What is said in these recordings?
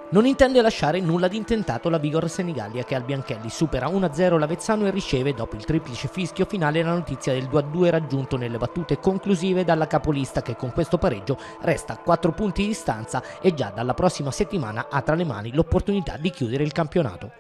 Non intende lasciare nulla di intentato la Vigor Senigallia, che al Bianchelli supera 1-0 l'Avezzano e riceve, dopo il triplice fischio finale, la notizia del 2-2 raggiunto nelle battute conclusive dalla capolista, che con questo pareggio resta a 4 punti di distanza e già dalla prossima settimana ha tra le mani l'opportunità di chiudere il campionato.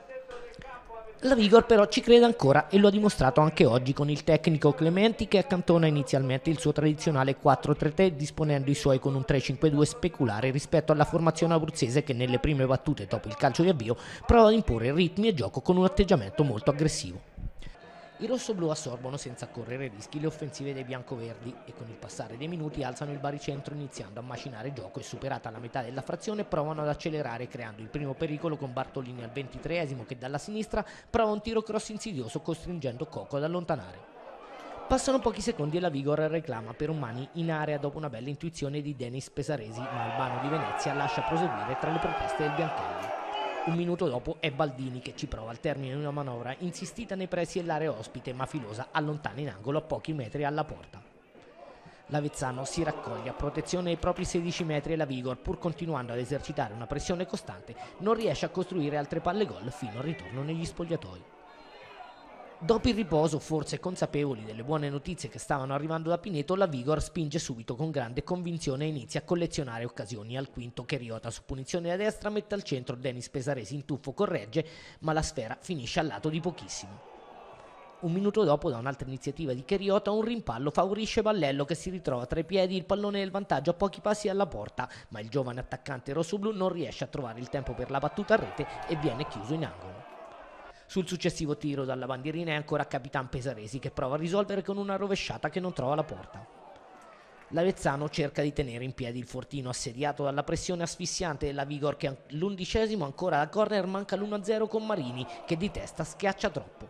La Vigor però ci crede ancora e lo ha dimostrato anche oggi con il tecnico Clementi, che accantona inizialmente il suo tradizionale 4-3-3 disponendo i suoi con un 3-5-2 speculare rispetto alla formazione abruzzese, che nelle prime battute dopo il calcio di avvio prova ad imporre ritmi e gioco con un atteggiamento molto aggressivo. I rossoblù assorbono senza correre rischi le offensive dei biancoverdi e con il passare dei minuti alzano il baricentro iniziando a macinare gioco e, superata la metà della frazione, provano ad accelerare creando il primo pericolo con Bartolini al 23esimo, che dalla sinistra prova un tiro cross insidioso costringendo Coco ad allontanare. Passano pochi secondi e la Vigor reclama per un mani in area dopo una bella intuizione di Denis Pesaresi, ma Albano di Venezia lascia proseguire tra le proteste del Bianchelli. Un minuto dopo è Baldini che ci prova al termine di una manovra insistita nei pressi dell'area ospite, ma filosa allontana in angolo a pochi metri alla porta. L'Avezzano si raccoglie a protezione dei propri 16 metri e la Vigor, pur continuando ad esercitare una pressione costante, non riesce a costruire altre palle gol fino al ritorno negli spogliatoi. Dopo il riposo, forse consapevoli delle buone notizie che stavano arrivando da Pineto, la Vigor spinge subito con grande convinzione e inizia a collezionare occasioni. Al quinto Cheriota su punizione a destra mette al centro Denis Pesaresi in tuffo, corregge, ma la sfera finisce al lato di pochissimo. Un minuto dopo, da un'altra iniziativa di Cheriota, un rimpallo favorisce Vallello, che si ritrova tra i piedi il pallone del vantaggio a pochi passi dalla porta, ma il giovane attaccante rossoblù non riesce a trovare il tempo per la battuta a rete e viene chiuso in angolo. Sul successivo tiro dalla bandierina è ancora Capitan Pesaresi, che prova a risolvere con una rovesciata che non trova la porta. L'Avezzano cerca di tenere in piedi il fortino assediato dalla pressione asfissiante della Vigor, che all'11esimo ancora da corner manca l'1-0 con Marini, che di testa schiaccia troppo.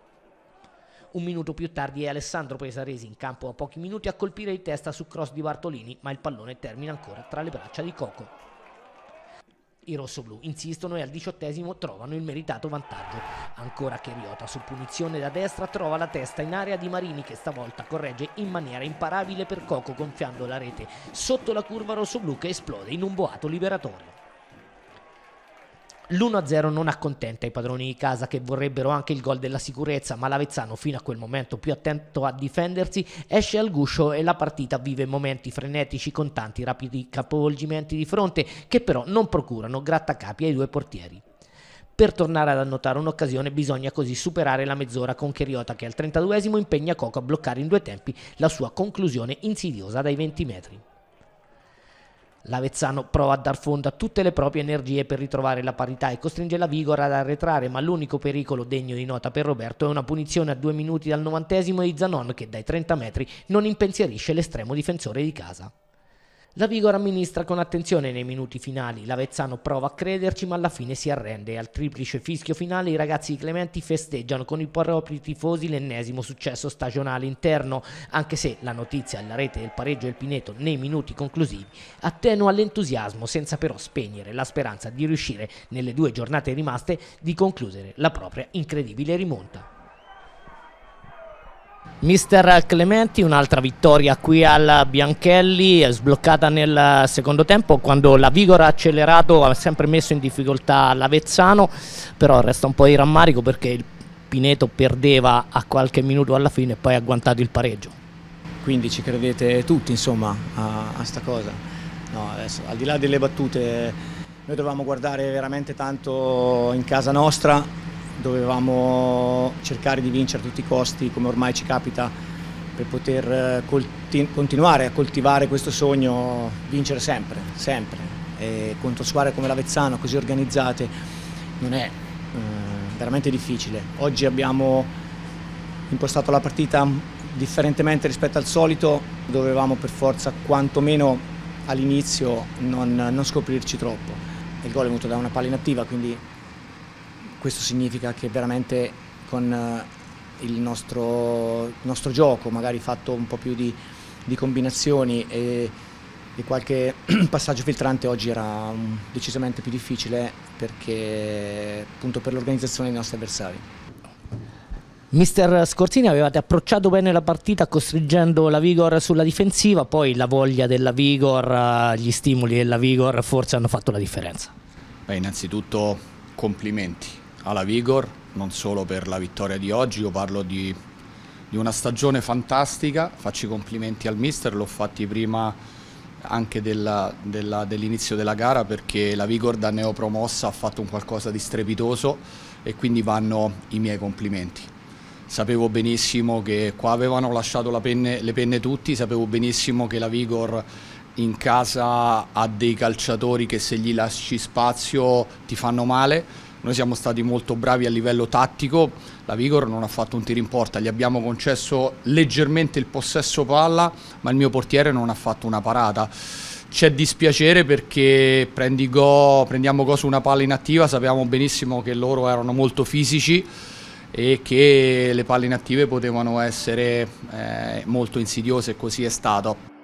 Un minuto più tardi è Alessandro Pesaresi in campo a pochi minuti a colpire di testa su cross di Bartolini, ma il pallone termina ancora tra le braccia di Coco. I rossoblù insistono e al 18esimo trovano il meritato vantaggio. Ancora Cheriota su punizione da destra trova la testa in area di Marini, che stavolta corregge in maniera imparabile per Coco, gonfiando la rete sotto la curva rossoblù, che esplode in un boato liberatorio. L'1-0 non accontenta i padroni di casa, che vorrebbero anche il gol della sicurezza, ma l'Avezzano, fino a quel momento più attento a difendersi, esce al guscio e la partita vive momenti frenetici con tanti rapidi capovolgimenti di fronte, che però non procurano grattacapi ai due portieri. Per tornare ad annotare un'occasione bisogna così superare la mezz'ora con Cheriota, che al 32esimo impegna Coco a bloccare in due tempi la sua conclusione insidiosa dai 20 metri. L'Avezzano prova a dar fondo a tutte le proprie energie per ritrovare la parità e costringe la Vigor ad arretrare, ma l'unico pericolo degno di nota per Roberto è una punizione a 2 minuti dal 90esimo di Zanon, che dai 30 metri non impensierisce l'estremo difensore di casa. La Vigor amministra con attenzione nei minuti finali, l'Avezzano prova a crederci ma alla fine si arrende e al triplice fischio finale i ragazzi di Clementi festeggiano con i propri tifosi l'ennesimo successo stagionale interno, anche se la notizia della rete del pareggio del Pineto nei minuti conclusivi attenua l'entusiasmo, senza però spegnere la speranza di riuscire nelle 2 giornate rimaste di concludere la propria incredibile rimonta. Mister Clementi, un'altra vittoria qui al Bianchelli, sbloccata nel secondo tempo quando la Vigor ha accelerato, ha sempre messo in difficoltà l'Avezzano, però resta un po' di rammarico perché il Pineto perdeva a qualche minuto alla fine e poi ha agguantato il pareggio. Quindi ci credete tutti, insomma, a sta cosa? No, adesso, al di là delle battute, noi dovevamo guardare veramente tanto in casa nostra. Dovevamo cercare di vincere a tutti i costi, come ormai ci capita, per poter continuare a coltivare questo sogno, vincere sempre, sempre. E contro squadre come l'Avezzano, così organizzate, non è veramente difficile. Oggi abbiamo impostato la partita differentemente rispetto al solito, dovevamo per forza quantomeno all'inizio non scoprirci troppo. Il gol è venuto da una palla inattiva, quindi questo significa che veramente con il nostro gioco, magari fatto un po' più di combinazioni e qualche passaggio filtrante, oggi era decisamente più difficile perché appunto per l'organizzazione dei nostri avversari. Mister Scorzini, avevate approcciato bene la partita costringendo la Vigor sulla difensiva, poi la voglia della Vigor, gli stimoli della Vigor forse hanno fatto la differenza. Innanzitutto complimenti alla Vigor, non solo per la vittoria di oggi, io parlo di una stagione fantastica, faccio i complimenti al mister, l'ho fatti prima anche dell'inizio della gara, perché la Vigor da neopromossa ha fatto un qualcosa di strepitoso e quindi vanno i miei complimenti. Sapevo benissimo che qua avevano lasciato le penne tutti, sapevo benissimo che la Vigor in casa ha dei calciatori che se gli lasci spazio ti fanno male. Noi siamo stati molto bravi a livello tattico, la Vigor non ha fatto un tiro in porta, gli abbiamo concesso leggermente il possesso palla, ma il mio portiere non ha fatto una parata. C'è dispiacere perché prendiamo gol su una palla inattiva, sapevamo benissimo che loro erano molto fisici e che le palle inattive potevano essere molto insidiose, e così è stato.